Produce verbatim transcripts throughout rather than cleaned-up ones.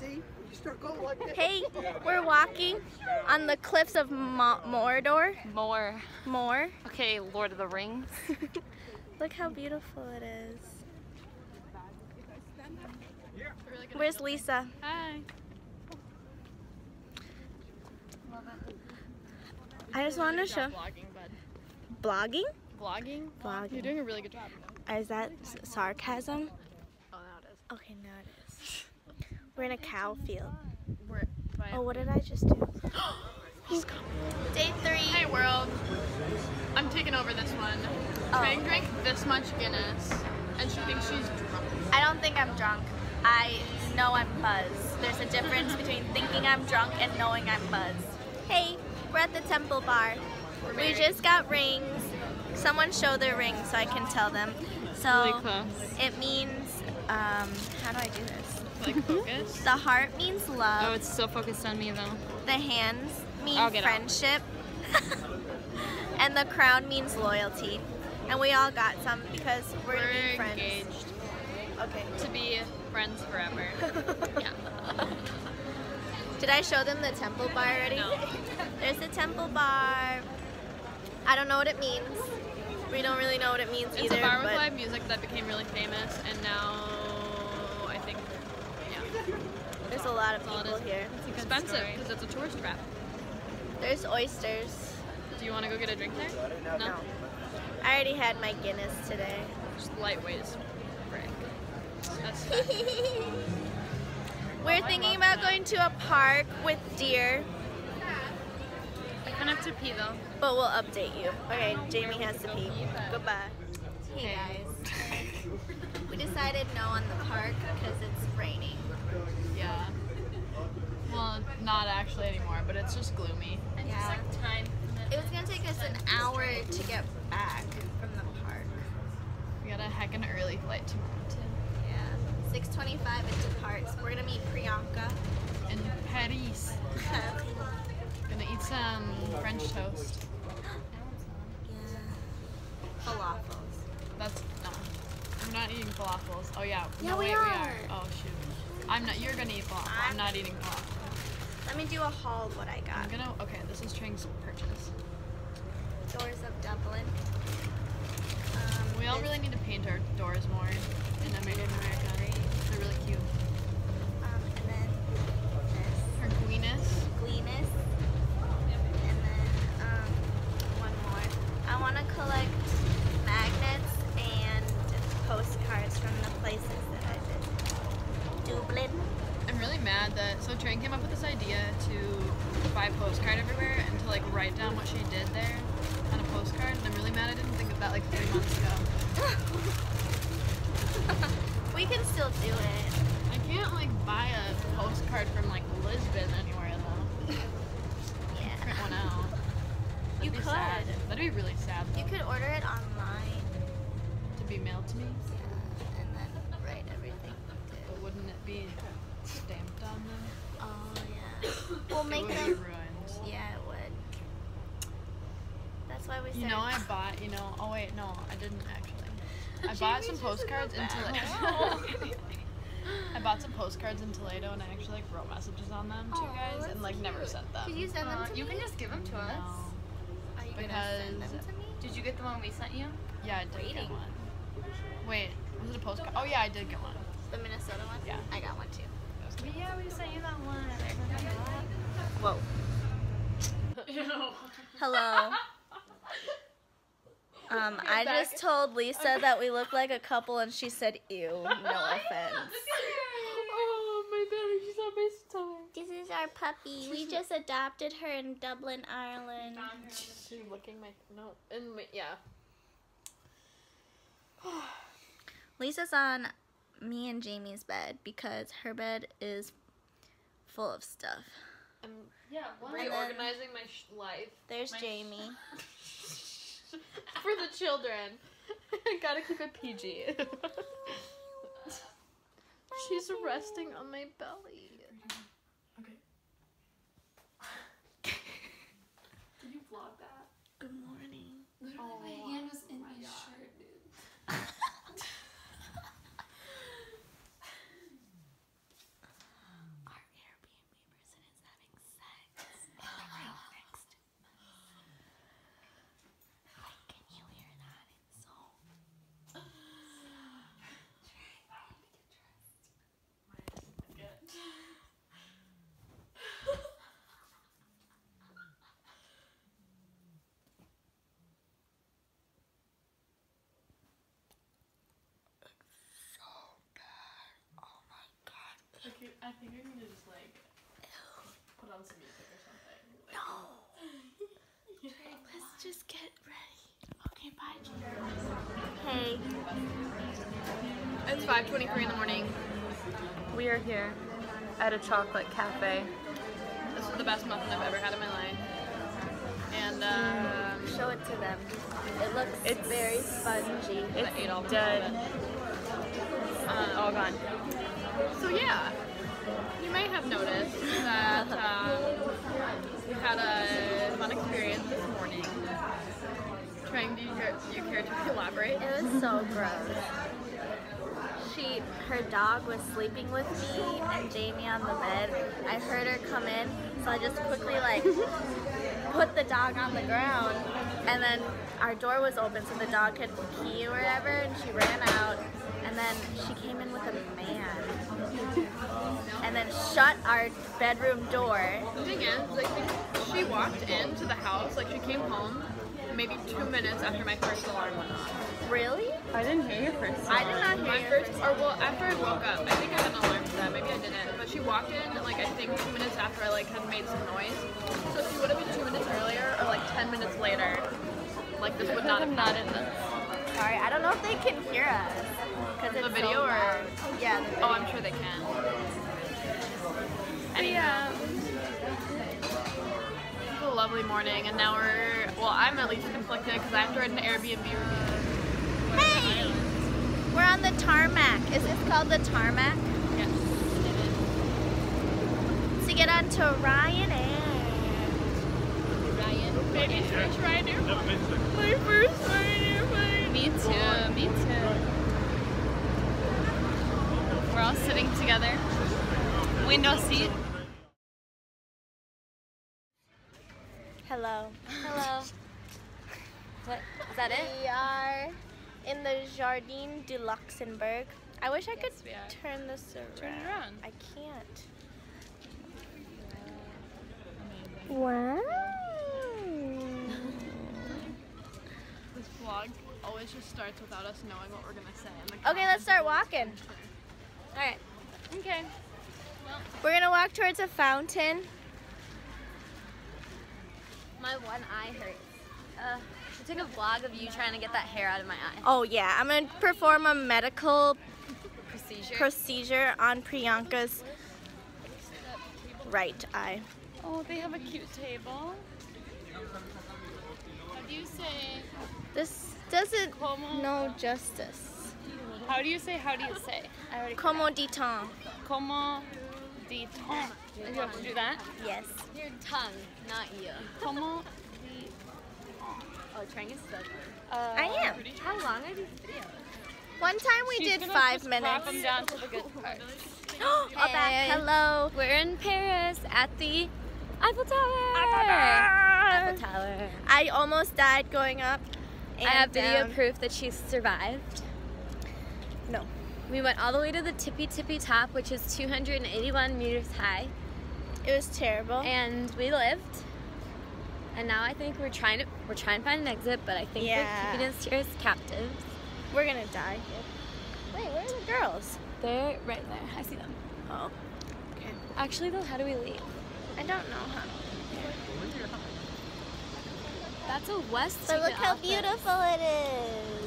see? You start going like this. Hey, we're walking on the cliffs of Mo Mordor. More. More. Okay, Lord of the Rings. Look how beautiful it is. Where's Lisa? Hi. I just wanted to show. Vlogging, bud. Blogging? Vlogging? Vlogging. You're doing a really good job. Is that s- sarcasm? Oh, now it is. Okay, now it is. We're in a cow field. We're by Oh, what did I just do? He's coming. Day three. Hey, world. I'm taking over this one. Oh, Trang okay. drank this much Guinness, and she thinks she's drunk. I don't think I'm drunk. I know I'm buzzed. There's a difference between thinking I'm drunk and knowing I'm buzzed. Hey, we're at the Temple Bar. We're We married. just got rings. Someone show their rings so I can tell them. So Really close. it means, um, how do I do this? Like focus. The heart means love. Oh, it's still focused on me though. The hands mean I'll get out. friendship. And the crown means loyalty. And we all got some because we're, We're gonna be friends. engaged Okay. to be friends forever. Yeah. Did I show them the temple bar already? No. There's the temple bar. I don't know what it means. We don't really know what it means It's either. a bar with but live music that became really famous, and now I think, yeah, there's a lot of that's all it people is. here. It's expensive because it's a tourist trap. There's oysters. Do you want to go get a drink there? No. I already had my Guinness today. Just lightweight as frick. That's fine. We're thinking about going to a park with deer, I kind of have to pee though. but we'll update you. Okay, Jamie has to pee. Goodbye. Hey Okay. guys. We decided no on the park because it's raining. Yeah. Well, not actually anymore, but it's just gloomy. Yeah. time. It was gonna take us an hour to get back from the park. We got a heck of an early flight tomorrow too. Yeah. six twenty-five it departs. We're gonna meet Priyanka. In Paris. Gonna eat some French toast. Yeah. Falafels. That's no. I'm not eating falafels. Oh yeah. Yeah, no, we wait, we are. are. Oh shoot. I'm not. You're gonna eat falafel. I'm, I'm- not eating falafel. Let me do a haul of what I got. I'm gonna. Okay, this is Trang's purchase. Doors of Dublin. Um, We all this- really need to paint our doors more in America. They're really cute. Um, and then this. Her Guinness. Glenis. And then um, one more. I want to collect magnets and postcards from the places that I visit. Dublin. I'm really mad that so Trang came up with this idea to buy a postcard everywhere and to like write down what she did there on a postcard. And I'm really mad I didn't think of that like three months ago. We can still do it. I can't like buy a postcard from like Lisbon anywhere though. Yeah. Print one out. That'd You be could. sad. That'd be really sad though, You could order it online. to be mailed to me. Yeah. And then write everything. But wouldn't it be stamped on them? Oh yeah. We'll It make would be them. ruined. Yeah, it would. That's why we started. You know, I bought, you know, oh wait, no, I didn't actually. I bought some postcards in Toledo. I bought some postcards in Toledo and I actually like wrote messages on them to you Aw, guys that's and like never cute. sent them. Could you send them to You me? can just give them to us. No. Are you gonna send them because- to me? Did you get the one we sent you? Yeah, I did Waiting. get one. Wait, was it a postcard? Oh yeah, I did get one. The Minnesota one? Yeah. I got one too. But yeah, we sent you that one. Whoa. Ew. Hello. Um, I just told Lisa that we look like a couple and she said ew. No offense. Oh my belly, she's on my stomach. This is our puppy. We just adopted her in Dublin, Ireland. She's licking my no, and my, yeah. Lisa's on me and Jamie's bed because her bed is full of stuff. I'm Yeah, what? And then- reorganizing my sh- life There's My- Jamie. for the children. I gotta keep it P G. She's resting on my belly. Okay. Did you vlog that? Good morning. Literally, Oh, my hand was in my shirt, dude. Our I think I need to just like put on some music or something. No. Let's just get ready. Okay, bye. Hey. It's five twenty-three in the morning. We are here at a chocolate cafe. This is the best muffin I've ever had in my life. And um, Show it to them. It looks It's- very spongy. I ate all dead. of it. Um, All gone. So yeah, you may have noticed that um, we had a fun experience this morning. Trying, do you care, do you care to elaborate? It was so gross. She, her dog was sleeping with me and Jamie on the bed. I heard her come in, so I just quickly like put the dog on the ground, and then our door was open so the dog could pee or whatever, and she ran out, and then she came in with a man, and then shut our bedroom door. The thing is, like, she walked into the house, like she came home maybe two minutes after my first alarm went off. Really? I didn't hear your first. I did not hear My your first, or well, after I woke up, I think I had an alarm for that, maybe I didn't, but she walked in, like, I think two minutes after I, like, had made some noise. So if she would have been two minutes earlier, or, like, ten minutes later, like, this would not have happened. Sorry, I don't know if they can hear us. Cause it's The video so or- loud. Yeah, the video. Oh, I'm sure they can. Anyhow, it's a lovely morning, and now we're, well, I'm at least conflicted because I have to write an Airbnb review. Hey! We're on the tarmac. Is this called the tarmac? Yes, it is. To get onto Ryanair. Ryan, baby, first Ryanair. Never been to. My first Ryanair flight. Me too. Me too. We're all sitting together. Window seat. Hello. Hello. What? Is that it? We are in the Jardin du Luxembourg. I wish I could we are. turn this around. Turn it around. I can't. Wow. This vlog always just starts without us knowing what we're gonna say. And the Okay, let's start walking. All right. Okay. We're gonna walk towards a fountain. My one eye hurts. Uh, I took a vlog of you trying to get that hair out of my eye. Oh yeah, I'm gonna perform a medical Procedure. procedure on Priyanka's right eye. Oh, they have a cute table. How do you say? This doesn't Como? no justice. How do you say? How do you say? I already. Como dit on? Como di ton. You have to do that. Yes. Your tongue, not you. Como di. Oh, trying is so good. Uh, I am. How long are these videos? One time we She's did gonna five just minutes. Clap them down to the good part. Oh, back. Hello. We're in Paris at the Eiffel Tower. Eiffel Tower. I almost died going up. And I have video down. proof that she survived. No. We went all the way to the tippy tippy top, which is two hundred eighty-one meters high, It was terrible. and we lived. And now I think we're trying to we're trying to find an exit, but I think Yeah. they're keeping us here as captives. We're gonna die. Wait, where are the girls? They're right there. I see them. Oh, Actually, though, how do we leave? I don't know how. That's a west. But look ticket how office. beautiful it is.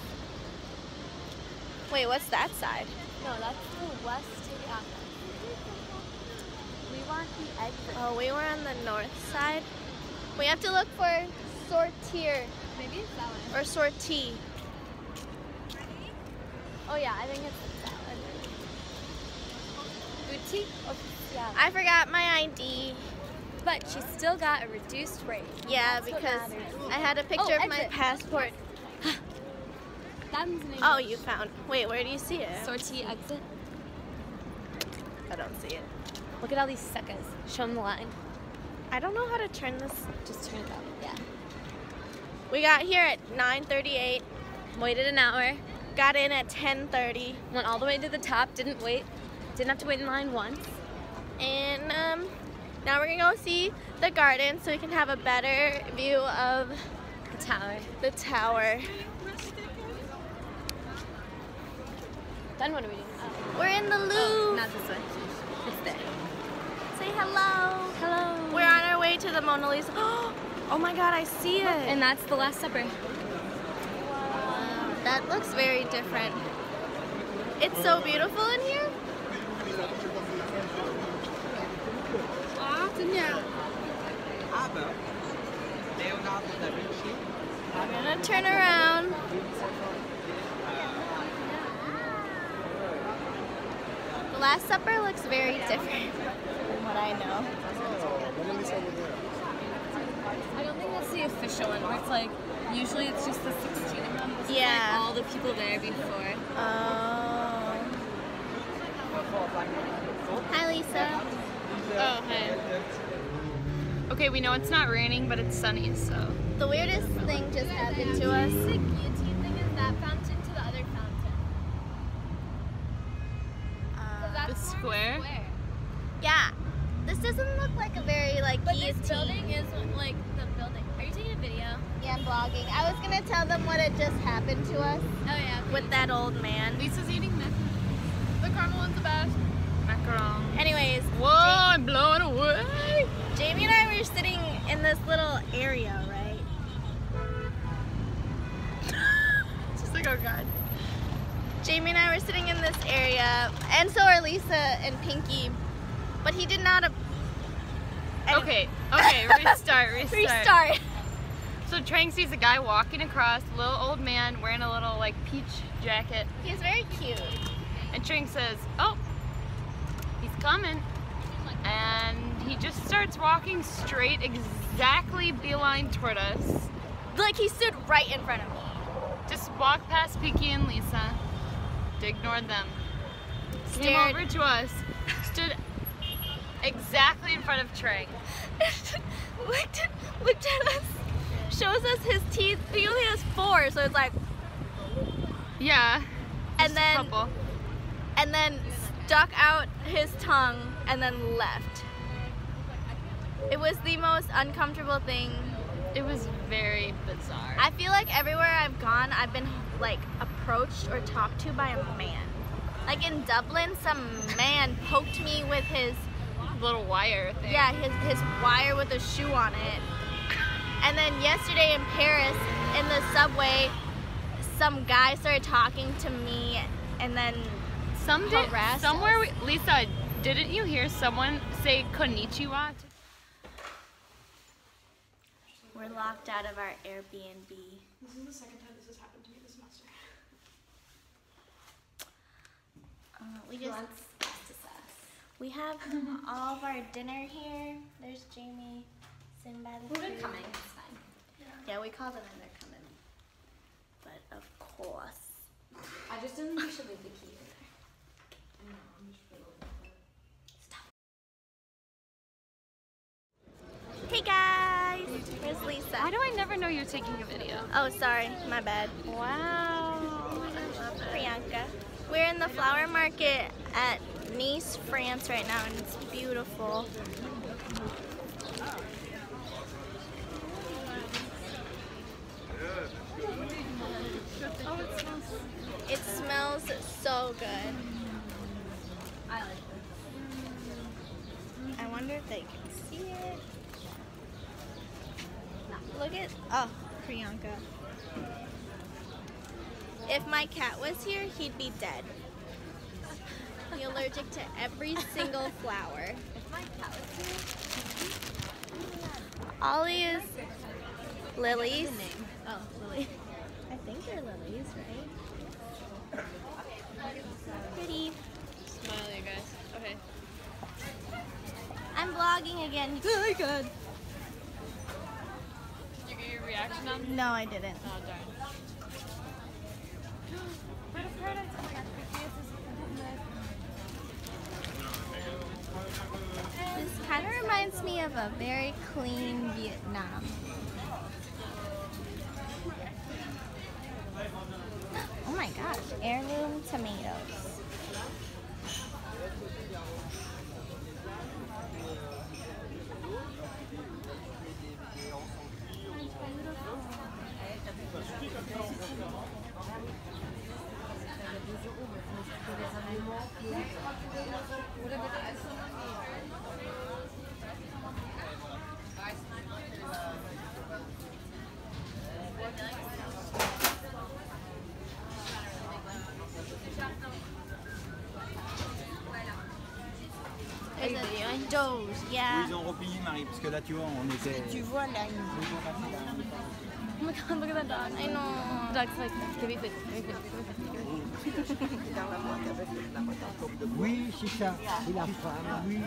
Wait, what's that side? No, that's the west ticket office. We want the exit. Oh, we were on the north side. We have to look for sortir Maybe it's that one. or sortie. Oh yeah, I think it's that one. Boutique officielle. I forgot my I D. But she still got a reduced rate. Yeah, That's what because matters. I had a picture Oh, of my exit. passport. That means the name. Oh, you found. Wait, where do you see it? Sortie exit. I don't see it. Look at all these suckers. Show them the line. I don't know how to turn this. Just turn it up. Yeah. We got here at nine thirty-eight. Waited an hour. Got in at ten thirty. Went all the way to the top. Didn't wait. Didn't have to wait in line once. And um, now we're gonna go see the garden so we can have a better view of The tower. the tower. Then what are we doing? Oh. We're in the Louvre. Oh, not this way. It's there. Say hello. Hello. We're on our way to the Mona Lisa. Oh my God, I see it. And that's the Last Supper. Wow, that looks very different. It's so beautiful in here. I'm gonna turn around. The Last Supper looks very different from what I know. I don't think that's the official one where it's like, usually it's just the sixteen of them. This is Yeah. like all the people there before. Oh. Hi, Lisa. Oh, hey. Okay, we know it's not raining, but it's sunny, so. The weirdest thing just happened to us. The guillotine thing is that fountain to the other fountain. Uh, That's The more square? yeah. This doesn't look like a very like But guillotine. this building is like the building. Are you taking a video? Yeah, I'm vlogging. I was gonna tell them what had just happened to us Oh yeah. with that old man. Lisa's eating this. The caramel one's the best. Macaron. Anyways, Whoa, I'm blown away. Jamie and I were sitting in this little area, right? She's like, oh God. Jamie and I were sitting in this area, and so are Lisa and Pinky, but he did not. Anyway. Okay, okay, restart, restart. Restart. So Trang sees a guy walking across, a little old man wearing a little like peach jacket, He's very cute. and Trang says, oh, he's coming. And he just starts walking straight, exactly beeline toward us. Like he stood right in front of me. Just walked past Pinky and Lisa, ignored them, came Stared. over to us, stood exactly in front of Trang. looked, at, looked at us, shows us his teeth. He only has four, so it's like, Yeah, and just a then couple. and then stuck out his tongue and then left. It was the most uncomfortable thing. It was very bizarre. I feel like everywhere I've gone, I've been like approached or talked to by a man. Like in Dublin, some man poked me with his Little wire thing. yeah his his wire with a shoe on it. And then yesterday in Paris, in the subway, some guy started talking to me, and then Some did, harassed somewhere, us. we, Lisa, didn't you hear someone say konnichiwa? we're locked out of our Airbnb. This is the second time this has happened to me this semester. Uh, we just we have all of our dinner here. There's Jamie sitting by the food. It's fine. Yeah, we call them and they're coming. But of course. I just don't think you should leave the key in there. Hey guys! Where's Lisa? Why do I never know you're taking a video? Oh, sorry. My bad. Wow. Priyanka. We're in the flower market at Nice, France right now, and it's beautiful. Oh, it smells. It smells so good. I like it. I wonder if they can see it. Look at, oh, Priyanka. If my cat was here, he'd be dead. He's allergic to every single flower. If my cat was here. Ollie is lilies. Oh, Lily. I think they're lilies, right? Pretty. Smile, you guys. Okay. I'm vlogging again. Oh my god. Did you get your reaction on? No, I didn't. Oh, darn. This kind of reminds me of a very clean Vietnam. Oh my gosh, heirloom tomatoes. Doge, Où yeah. ils ont replié Marie, parce que là tu vois, on était. Tu vois là, une Oh my god, look at that dog. I know. Dog's like, give me food, give me food, give me food. dans la boîte avec la boîte en coupe de Oui, c'est ça. Et la femme, oui.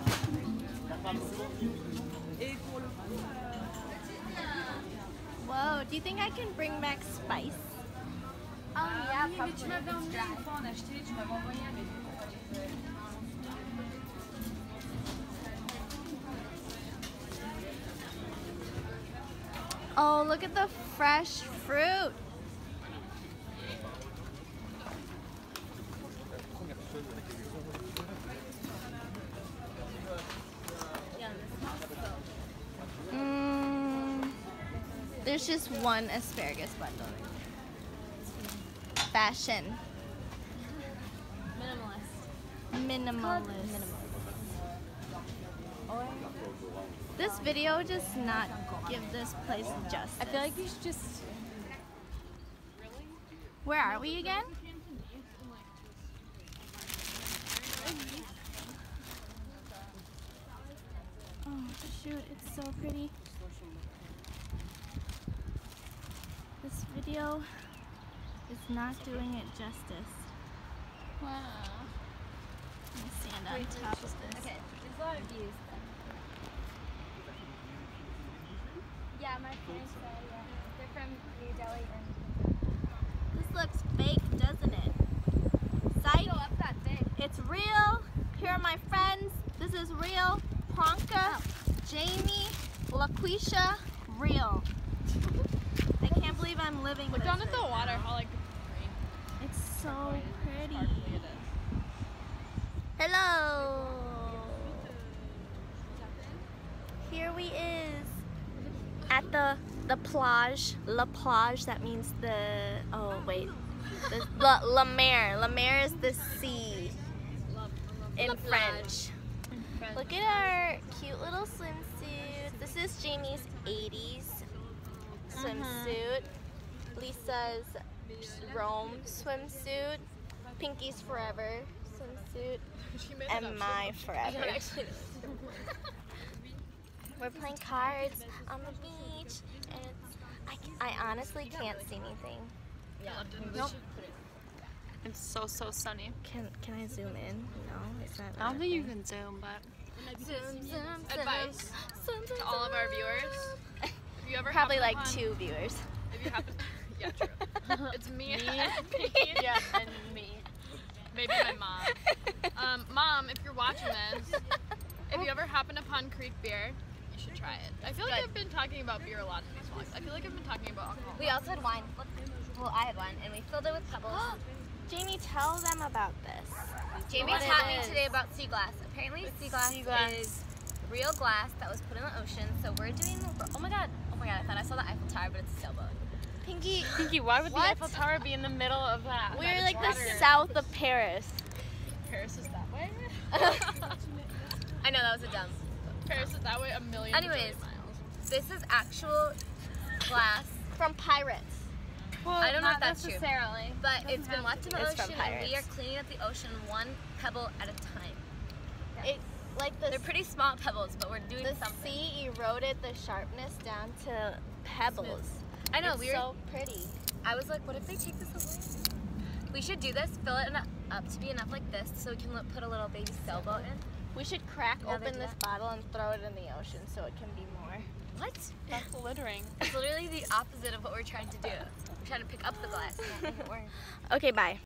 Whoa, do you think I can bring back spice? Um, yeah, probably. Tu m'avais emmené une fois en acheter, tu m'avais envoyé un bébé. Oh, look at the fresh fruit. Mm, there's just one asparagus bundle. Fashion. Minimalist. Minimalist. This video does not give this place justice. I feel like you should just. Where are we again? Oh shoot, it's so pretty. This video is not doing it justice. Wow. Let me stand on top of this. Okay, there's a lot of views then. Yeah, my friends say, yeah. They're from New Delhi and. This looks fake, doesn't it? Psych. Go up that big. It's real. Here are my friends. This is real. Pranka, Jamie, LaQuisha, real. I can't believe I'm living Look this down at the right water, now. how like green. It's so pretty. Sparkly it is. Hello. Here we is at the the plage. La plage. That means the. Oh wait. The, la, la mer. La mer is the sea in French. Look at our cute little swimsuits. This is Jamie's eighties swimsuit. Lisa's Rome swimsuit. Pinky's Forever swimsuit. She made it And up. my She Forever. don't actually know. We're playing cards on the beach, and it's, I, I honestly can't see anything. Yeah. Nope. It's so so sunny. Can can I zoom in? No, is that? I don't think you can zoom, but Zoom, zoom, advice zoom, zoom, to all of our zoom. viewers. If you ever Probably happen like upon- two viewers. If you happen, yeah, true. It's me, and Pinky, Yeah, and me. maybe my mom. Um, mom, if you're watching this, if you ever happen upon Creek beer, you should try it. I feel like Good. I've been talking about beer a lot in these vlogs. I feel like I've been talking about alcohol. We also had wine. Well, I had wine, and we filled it with pebbles. Jamie, tell them about this. Jamie What taught it me is. today about sea glass. Apparently, sea glass, sea glass. is real glass that was put in the ocean. So we're doing. Oh my god! Oh my god! I thought I saw the Eiffel Tower, but it's a sailboat. Pinky, Pinky, why would What? the Eiffel Tower be in the middle of that? we're like the south of Paris. Paris is that way. I know that was a dumb. Paris is that way a million. Anyways. bajillion miles. This is actual glass. From pirates. Well, I don't know if not that's true. necessarily. But it's been left in the It's from ocean, and we are pirates. cleaning up the ocean one pebble at a time. It like the They're pretty small pebbles, but we're doing the something. sea eroded the sharpness down to pebbles. I know, It's we were. so pretty. I was like, what if they take this away? We should do this, fill it enough, up to be enough like this, so we can li- put a little baby sailboat in. We should crack Now they open do this bottle and throw it in the ocean so it can be more. What? That's littering. It's literally the opposite of what we're trying to do. We're trying to pick up the glass. and not make it work. Okay, bye.